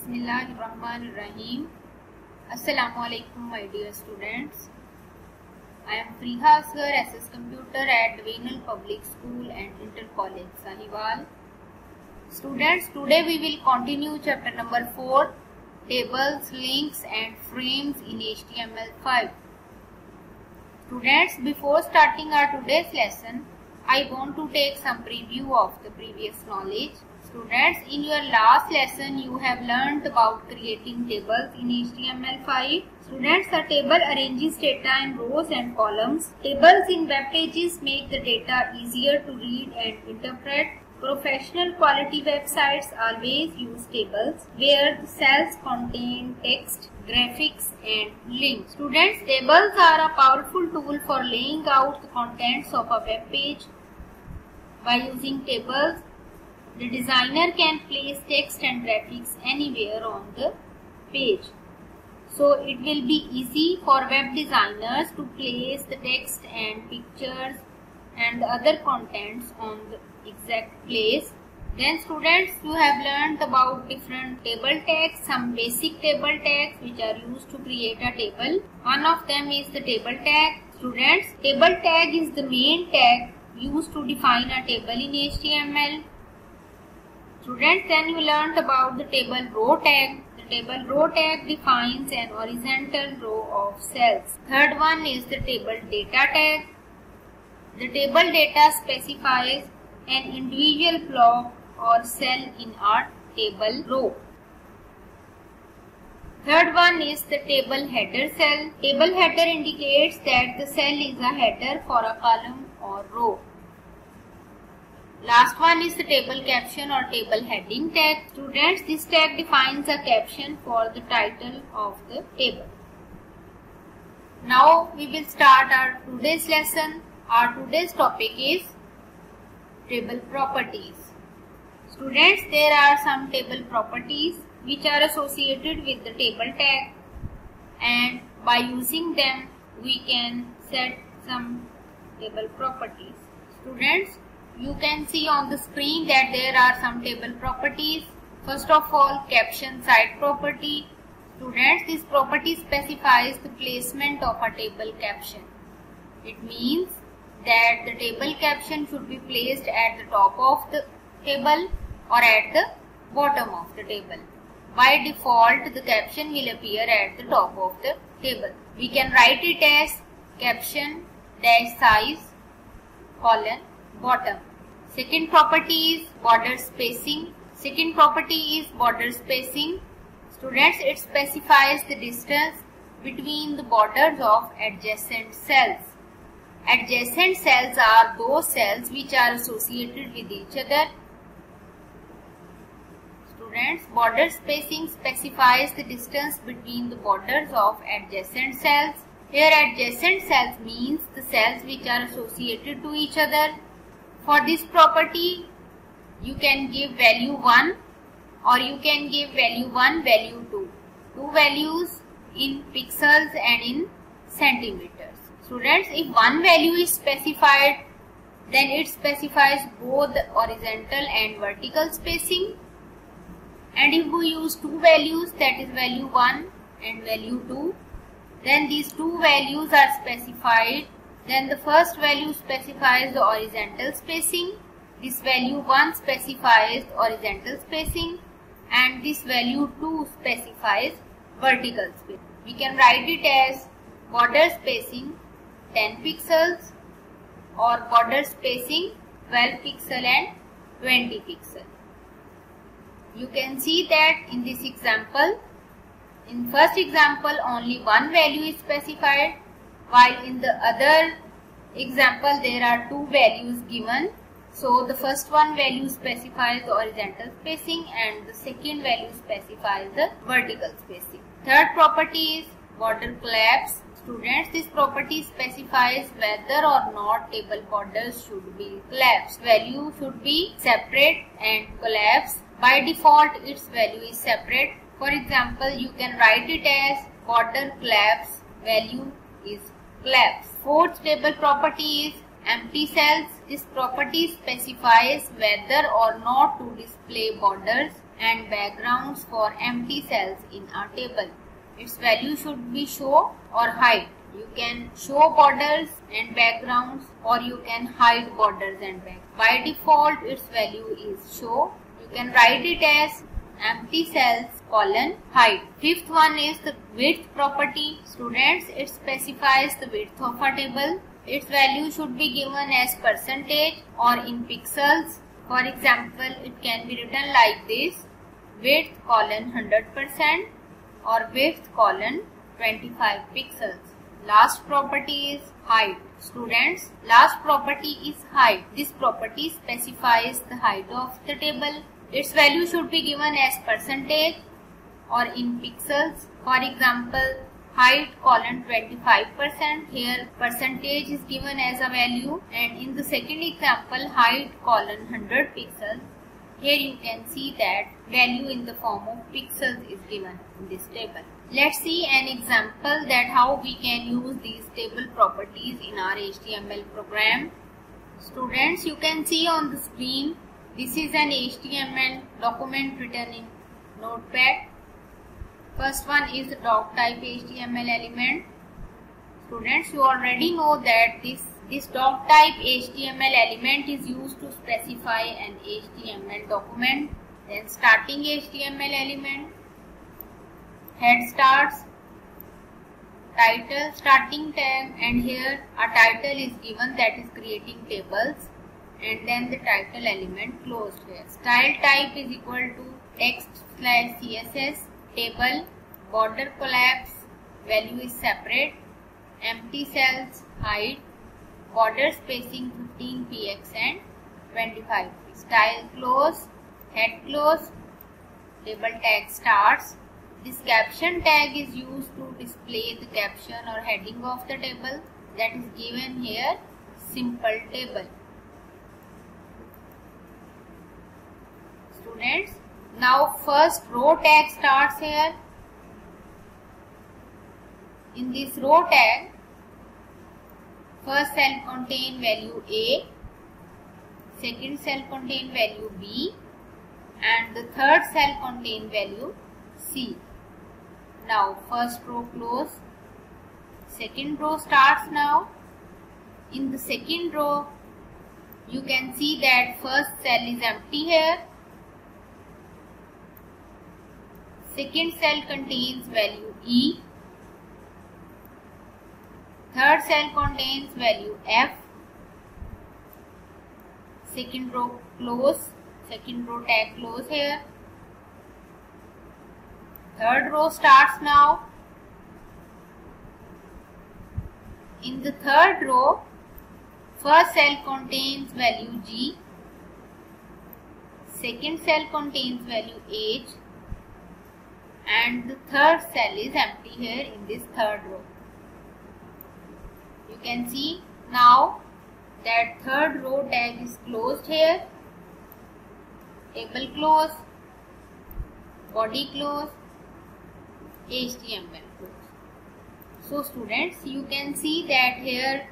Bismillahirrahmanirrahim. Assalamualaikum my dear students. I am Friha Asghar, SS Computer at Wainal Public School and Inter College Sahiwal. Students, today we will continue chapter number 4, Tables, Links and Frames in HTML5. Students, before starting our today's lesson, I want to take some preview of the previous knowledge. Students, in your last lesson you have learnt about creating tables in HTML5. Students, a table arranges data in rows and columns. Tables in web pages make the data easier to read and interpret. Professional quality websites always use tables where the cells contain text, graphics and links. Students, tables are a powerful tool for laying out the contents of a web page. By using tables, the designer can place text and graphics anywhere on the page. So it will be easy for web designers to place the text and pictures and other contents on the exact place. Then students, you have learnt about different table tags, some basic table tags which are used to create a table. One of them is the table tag. Students, table tag is the main tag used to define a table in HTML. Students, then you learnt about the table row tag. The table row tag defines an horizontal row of cells. Third one is the table data tag. The table data specifies an individual block or cell in a table row. Third one is the table header cell. Table header indicates that the cell is a header for a column or row. Last one is the table caption or table heading tag. Students, this tag defines a caption for the title of the table. Now we will start our today's lesson. Our today's topic is table properties. Students, there are some table properties which are associated with the table tag, and by using them we can set some table properties. Students, you can see on the screen that there are some table properties. First of all, caption side property. Students, this property specifies the placement of a table caption. It means that the table caption should be placed at the top of the table or at the bottom of the table. By default, the caption will appear at the top of the table. We can write it as caption dash size colon bottom. Second property is border spacing. Second property is border spacing. Students, it specifies the distance between the borders of adjacent cells. Adjacent cells are those cells which are associated with each other. Students, border spacing specifies the distance between the borders of adjacent cells. Here adjacent cells means the cells which are associated to each other. For this property, you can give value 1 or you can give value 1, value 2. Two values in pixels and in centimeters. Students, if one value is specified, then it specifies both horizontal and vertical spacing. And if we use two values, that is value 1 and value 2, then these two values are specified. Then the first value specifies the horizontal spacing, this value 1 specifies horizontal spacing, and this value 2 specifies vertical spacing. We can write it as border spacing 10 pixels or border spacing 12 pixel and 20 pixel. You can see that in this example, in first example only one value is specified, while in the other example there are two values given. So the first one value specifies the horizontal spacing and the second value specifies the vertical spacing. Third property is border collapse. Students, this property specifies whether or not table borders should be collapsed. Value should be separate and collapsed. By default, its value is separate. For example, you can write it as border collapse, value is collapse. Fourth table property is empty cells. This property specifies whether or not to display borders and backgrounds for empty cells in a table. Its value should be show or hide. You can show borders and backgrounds, or you can hide borders and backgrounds. By default, its value is show. You can write it as empty cells colon hide. Fifth one is the width property. Students, it specifies the width of a table. Its value should be given as percentage or in pixels. For example, it can be written like this: width colon 100% or width colon 25 pixels. Last property is height. Students, last property is height. This property specifies the height of the table. Its value should be given as percentage or in pixels. For example, height colon 25%. Here percentage is given as a value, and in the second example, height colon 100 pixels. Here you can see that value in the form of pixels is given in this table. Let's see an example that how we can use these table properties in our HTML program. Students, you can see on the screen, this is an HTML document written in Notepad. First one is the doc type HTML element. Students, you already know that this doc type HTML element is used to specify an HTML document. Then starting HTML element, head starts, title, starting tag, and here a title is given that is creating tables, and then the title element closed here. Style type is equal to text/CSS, table, border collapse, value is separate, empty cells, height, border spacing 15 px and 25 px. Style close, head close, table tag starts. This caption tag is used to display the caption or heading of the table, that is given here, simple table. Students, now first row tag starts here. In this row tag, first cell contain value A, second cell contain value B, and the third cell contain value C. Now first row close, second row starts now. In the second row, you can see that first cell is empty here. Second cell contains value E. Third cell contains value F. Second row close, second row tag close here. Third row starts now. In the third row, first cell contains value G. Second cell contains value H. And the third cell is empty here in this third row. You can see now that third row tag is closed here. Table close, body close, HTML close. So students, you can see that here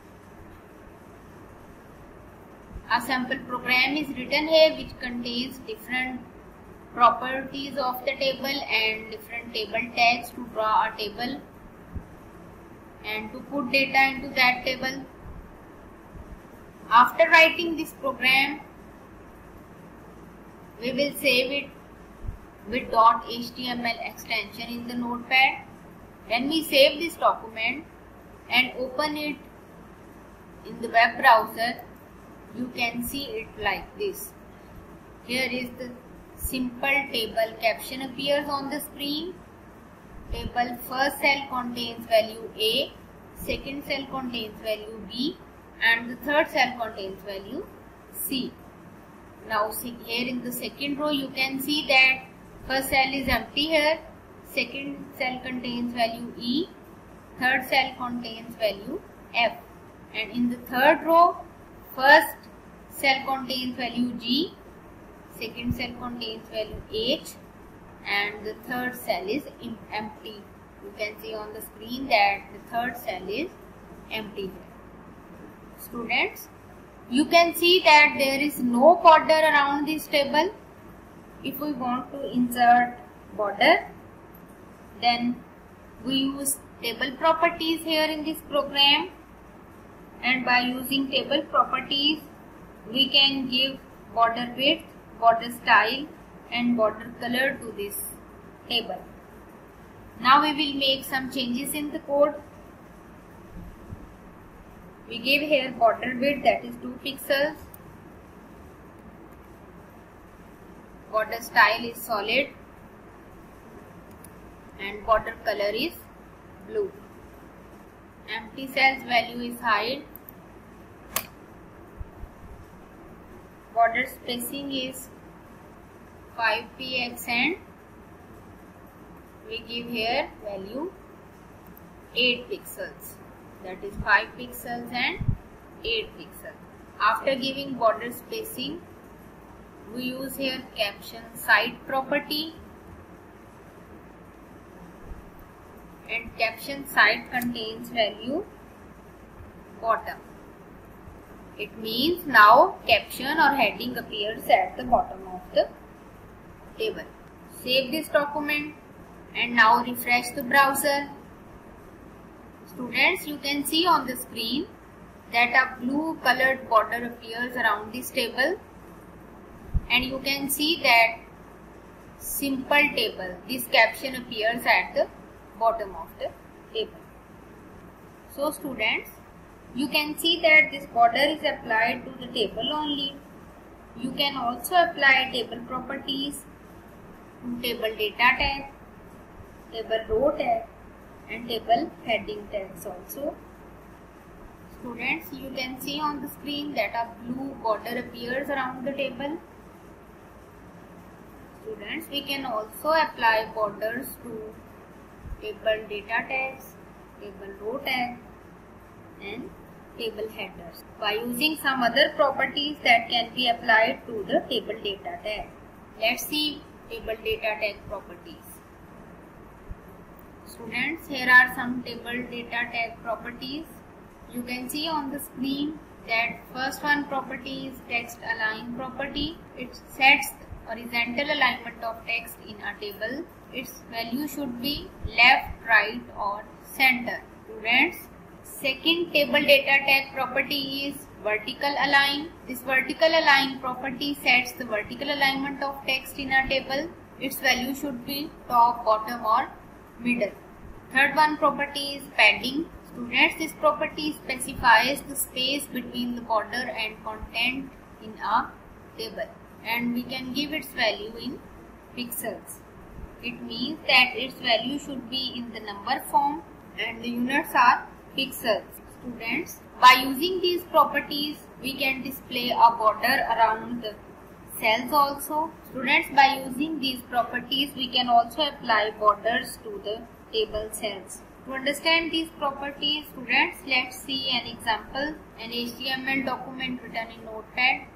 a sample program is written here which contains different properties of the table and different table tags to draw a table and to put data into that table. After writing this program, we will save it with .html extension in the notepad. When we save this document and open it in the web browser, you can see it like this. Here is the simple table caption appears on the screen. Table first cell contains value A, second cell contains value B, and the third cell contains value C. Now here in the second row you can see that first cell is empty here, second cell contains value E, third cell contains value F, and in the third row first cell contains value G, second cell contains value H, and the third cell is empty. You can see on the screen that the third cell is empty here. Students, you can see that there is no border around this table. If we want to insert border, then we use table properties here in this program, and by using table properties we can give border width, border style and border color to this table. Now we will make some changes in the code. We give here border width, that is 2 pixels. Border style is solid and border color is blue. Empty cells value is hide. Border spacing is 5 px and we give here value 8 pixels, that is 5 pixels and 8 pixels. After giving border spacing, we use here caption side property, and caption side contains value bottom. It means now caption or heading appears at the bottom of the table. Save this document and now refresh the browser. Students, you can see on the screen that a blue colored border appears around this table, and you can see that simple table, this caption appears at the bottom of the table. So students, you can see that this border is applied to the table only. You can also apply table properties to table data tag, table row tag and table heading tags also. Students, you can see on the screen that a blue border appears around the table. Students, we can also apply borders to table data tags, table row tag and table headers by using some other properties that can be applied to the table data tag. Let's see table data tag properties. Students, here are some table data tag properties. You can see on the screen that first one property is text align property. It sets the horizontal alignment of text in a table. Its value should be left, right or center. Students, second table data tag property is vertical align. This vertical align property sets the vertical alignment of text in a table. Its value should be top, bottom or middle. Third one property is padding. Students, this property specifies the space between the border and content in a table, and we can give its value in pixels. It means that its value should be in the number form and the units are pixels. Students, by using these properties we can display a border around the cells also. Students, by using these properties we can also apply borders to the table cells. To understand these properties, students, let's see an example, an HTML document written in Notepad.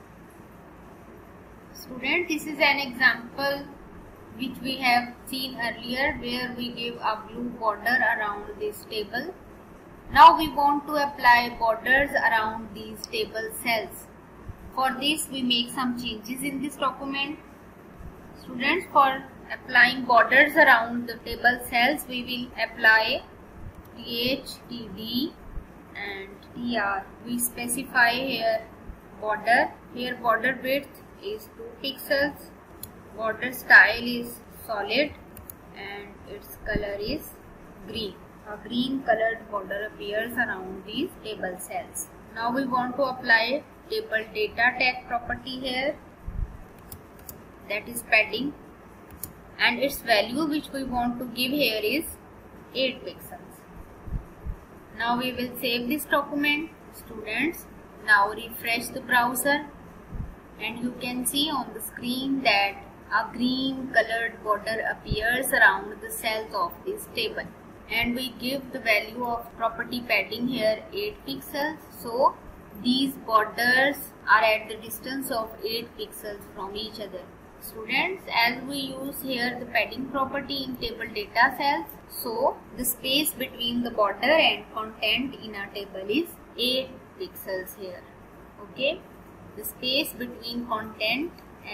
Students, this is an example which we have seen earlier where we give a blue border around this table. Now we want to apply borders around these table cells. For this we make some changes in this document. Students, for applying borders around the table cells we will apply th, td and tr. We specify here border. Here border width is 2 pixels. Border style is solid and its color is green. A green colored border appears around these table cells. Now we want to apply table data tag property here, that is padding, and its value which we want to give here is 8 pixels. Now we will save this document. Students, now refresh the browser and you can see on the screen that a green colored border appears around the cells of this table, and we give the value of property padding here 8 pixels. So these borders are at the distance of 8 pixels from each other. Students, as we use here the padding property in table data cells, so the space between the border and content in our table is 8 pixels here. Okay, the space between content and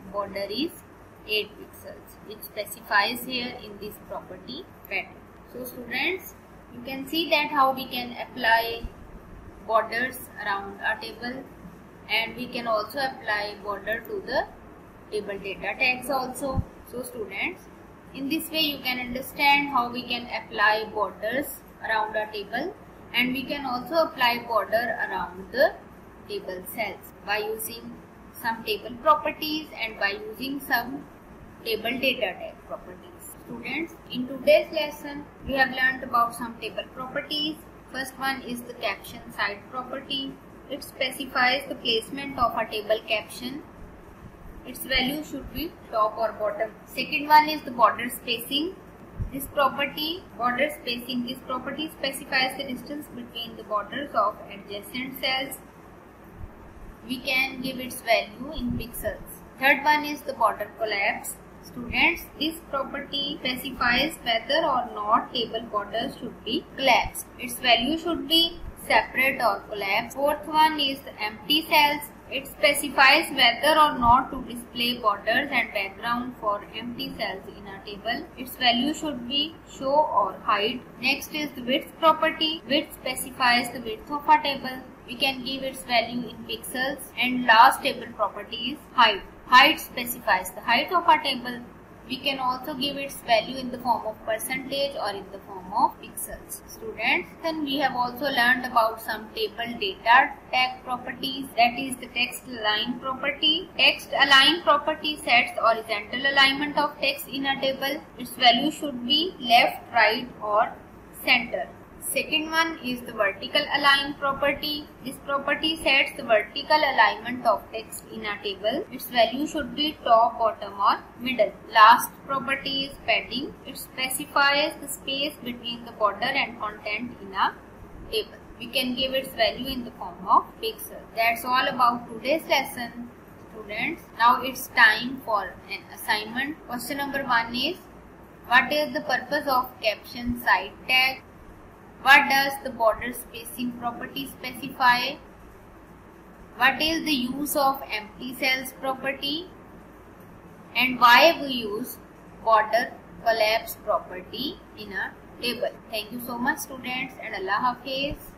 border is 8 pixels. It specifies here in this property pattern. So students, you can see that how we can apply borders around a table, and we can also apply border to the table data tags also. So students, in this way you can understand how we can apply borders around a table, and we can also apply border around the table cells by using some table properties and by using some table data tag properties. Students, in today's lesson we have learned about some table properties. First one is the caption side property. It specifies the placement of a table caption. Its value should be top or bottom. Second one is the border spacing. This property, border spacing, this property specifies the distance between the borders of adjacent cells. We can give its value in pixels. Third one is the border collapse. Students, this property specifies whether or not table borders should be collapsed. Its value should be separate or collapsed. Fourth one is the empty cells. It specifies whether or not to display borders and background for empty cells in a table. Its value should be show or hide. Next is the width property. Width specifies the width of a table. We can give its value in pixels. And last table property is height. Height specifies the height of a table. We can also give its value in the form of percentage or in the form of pixels. Students, then we have also learned about some table data tag properties, that is the text align property. Text align property sets horizontal alignment of text in a table. Its value should be left, right or center. Second one is the vertical align property. This property sets the vertical alignment of text in a table. Its value should be top, bottom or middle. Last property is padding. It specifies the space between the border and content in a table. We can give its value in the form of pixels. That's all about today's lesson, students. Now it's time for an assignment. Question number 1 is, what is the purpose of caption side tag? What does the border spacing property specify? What is the use of empty cells property? And why we use border collapse property in a table? Thank you so much students, and Allah Hafiz.